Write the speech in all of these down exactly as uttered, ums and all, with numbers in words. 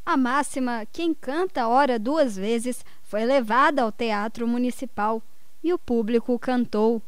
A máxima "Quem canta ora duas vezes" foi levada ao Teatro Municipal e o público cantou.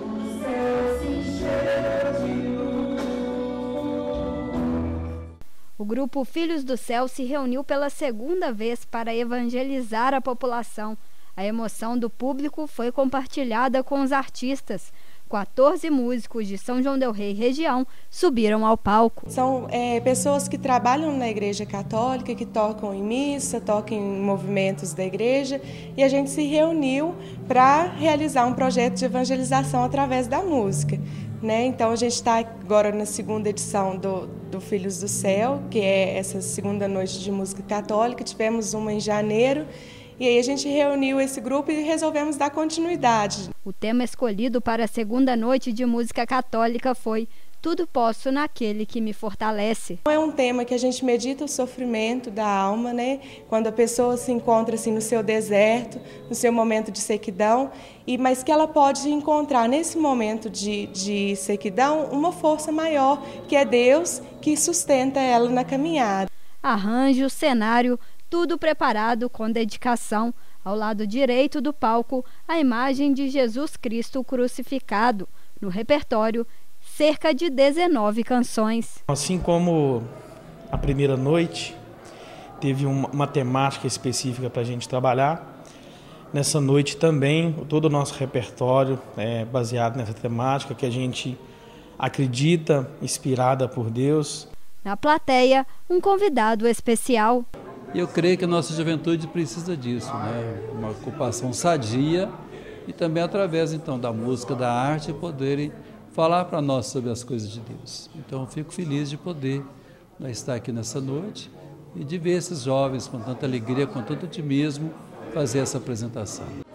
O grupo Filhos do Céu se reuniu pela segunda vez para evangelizar a população. A emoção do público foi compartilhada com os artistas. quatorze músicos de São João del Rei região subiram ao palco. São é, pessoas que trabalham na Igreja Católica, que tocam em missa, tocam em movimentos da igreja, e a gente se reuniu para realizar um projeto de evangelização através da música. Né? Então a gente está agora na segunda edição do, do Filhos do Céu, que é essa segunda noite de música católica. Tivemos uma em janeiro. E aí a gente reuniu esse grupo e resolvemos dar continuidade. O tema escolhido para a segunda noite de música católica foi "Tudo posso naquele que me fortalece". É um tema que a gente medita o sofrimento da alma, né? Quando a pessoa se encontra assim no seu deserto, no seu momento de sequidão, e mas que ela pode encontrar nesse momento de, de sequidão uma força maior, que é Deus, que sustenta ela na caminhada. Arranjo, cenário, tudo preparado com dedicação. Ao lado direito do palco, a imagem de Jesus Cristo crucificado. No repertório, cerca de dezenove canções. Assim como a primeira noite teve uma, uma temática específica para a gente trabalhar, nessa noite também todo o nosso repertório é baseado nessa temática que a gente acredita, inspirada por Deus. Na plateia, um convidado especial. Eu creio que a nossa juventude precisa disso, né? Uma ocupação sadia e também através então da música, da arte, poderem falar para nós sobre as coisas de Deus. Então eu fico feliz de poder, né, estar aqui nessa noite e de ver esses jovens com tanta alegria, com tanto otimismo, fazer essa apresentação.